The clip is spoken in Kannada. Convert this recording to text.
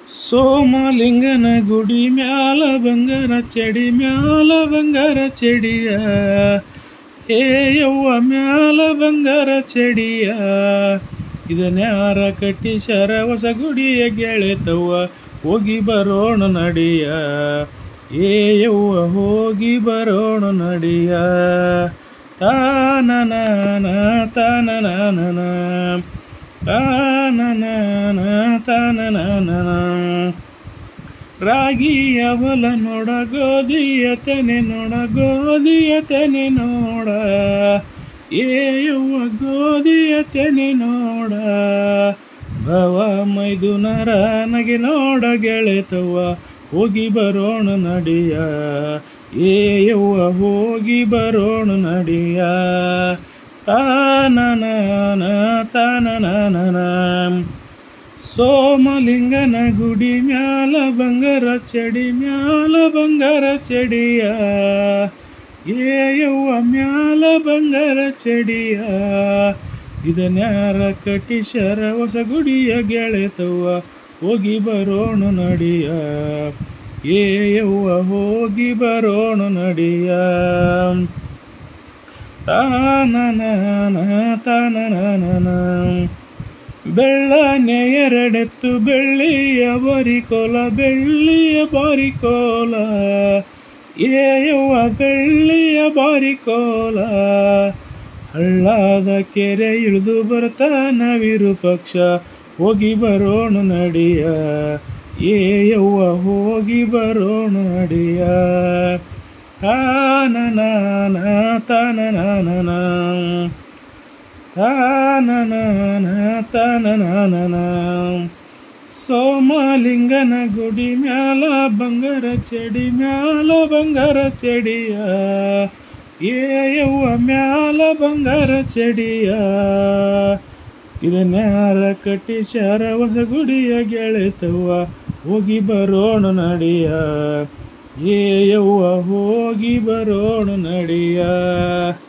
ಸೋಮಲಿಂಗನ ಗುಡಿ ಮ್ಯಾಲ ಬಂಗಾರ ಚಡಿ ಮ್ಯಾಲ ಬಂಗಾರ ಚಡಿಯ ಏ ಯವ್ವ ಮ್ಯಾಲ ಬಂಗಾರ ಚಡಿಯ ಇದನ್ಯಾರ ಕಟ್ಟಿಸ್ಯಾರ ಹೊಸ ಗುಡಿಯ ಗೆಳೆತವ್ವ ಹೋಗಿ ಬರೋಣ ನಡಿಯ ಏ ಯವ್ವ ಹೋಗಿ ಬರೋಣ ನಡಿಯ ತಾನನ ತಾನನ ತಾನನ ತಾನನ ರಾಗಿಯ ಬಲ ನೋಡ ಗೋಧಿಯ ತೆನೆ ನೋಡ ಗೋಧಿಯ ತೆನೆ ನೋಡ ಏ ಯವ್ವ ಗೋಧಿಯ ತೆನೆ ನೋಡ ಭವ ಮೈದುನರ ನಗೆ ನೋಡ ಗೆಳೆತವ್ವ ಹೋಗಿ ಬರೋಣ ನಡಿಯ ಏ ಯವ್ವ ಹೋಗಿ ಬರೋಣ ನಡಿಯ ತಾನನ ತಾನನ ಸೋಮಲಿಂಗನ ಗುಡಿ ಮ್ಯಾಲ ಬಂಗಾರ ಚಡಿ ಮ್ಯಾಲ ಬಂಗಾರ ಚಡಿಯ ಏ ಯವ್ವ ಮ್ಯಾಲ ಬಂಗಾರ ಚಡಿಯ ಇದನ್ಯಾರ ಕಟ್ಟಿಸ್ಯಾರ ಹೊಸ ಗುಡಿಯ ಗೆಳೆತವ್ವ ಹೋಗಿ ಬರೋಣ ನಡಿಯ ಏ ಯವ್ವ ಹೋಗಿ ಬರೋಣ ನಡಿಯ ತಾನನ ತಾನನ ಬೆಳ್ಳನೆ ಎರಡೆತ್ತು ಬೆಳ್ಳಿಯ ಬಾರಿಕೋಲ ಬೆಳ್ಳಿಯ ಬಾರಿಕೋಲ ಏ ಯವ್ವ ಬೆಳ್ಳಿಯ ಬಾರಿಕೋಲ ಹಳ್ಳದ ಕೆರೆ ಇಳಿದು ಬರ್ತಾನ ವಿರೂಪಾಕ್ಷ ಹೋಗಿ ಬರೋಣ ನಡಿಯ ಏ ಯವ್ವ ಹೋಗಿ ಬರೋಣ ನಡಿಯ ತಾನನ ತಾನನ ತಾನನ ತಾನನ ಸೋಮಲಿಂಗನ ಗುಡಿ ಮ್ಯಾಲ ಬಂಗಾರ ಚಡಿ ಮ್ಯಾಲ ಬಂಗಾರ ಚಡಿಯ ಏ ಯವ್ವ ಮ್ಯಾಲ ಬಂಗಾರ ಚಡಿಯ ಇದನ್ಯಾರ ಕಟ್ಟಿಸ್ಯಾರ ಹೊಸ ಗುಡಿಯ ಗೆಳೆತವ್ವ ಹೋಗಿ ಬರೋಣ ನಡಿಯ ಏ ಯವ್ವ ಹೋಗಿ ಬರೋಣ ನಡಿಯ